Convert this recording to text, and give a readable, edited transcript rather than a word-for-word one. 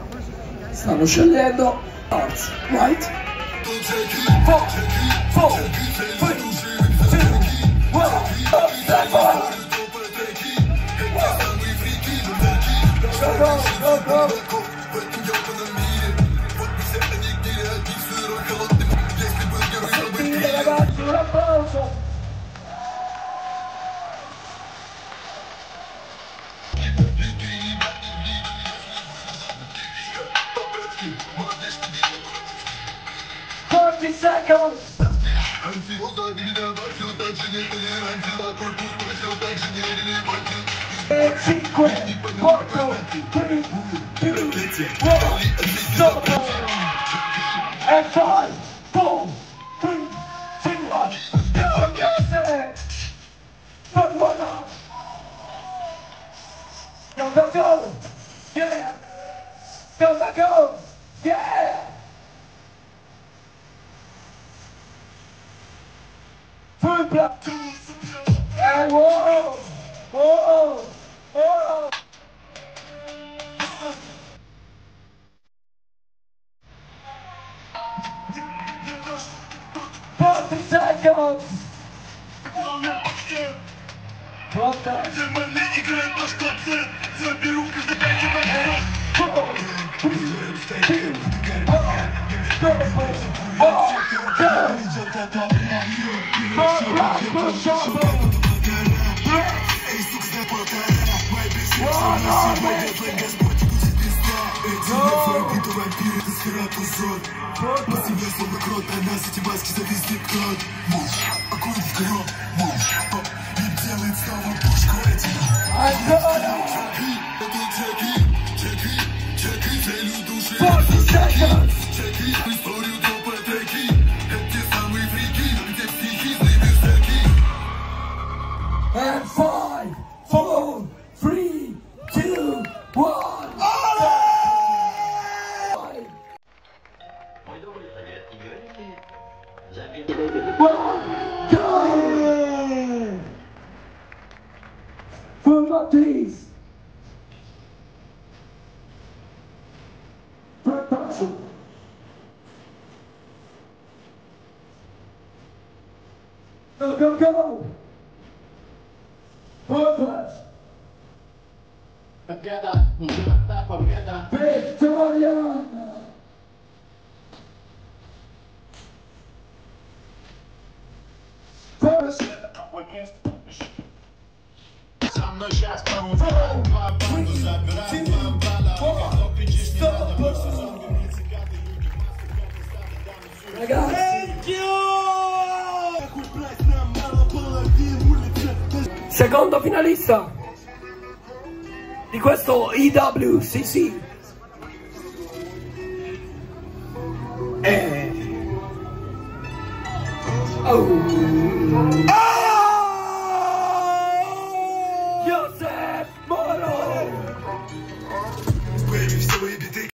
Stanno scegliendo Arts, right? 4, 4, 3, 2, 1, Stefan! Go, go, go! Ragazzi, un applauso! Seconds. 5, 4, 3, 2, 1, stop! And 5, 4, 3, 2, 1, go Youssef! Not one up! Go! Yeah! Go! Yeah! Full block! And whoa! Whoa! Whoa! 40 seconds! And 5, 4, 3, 2, 1. Go! Full up, please. Go! Победа! Victoria! Со мной сейчас по-моему два банду забирай, Secondo finalista di questo Ewcc oh.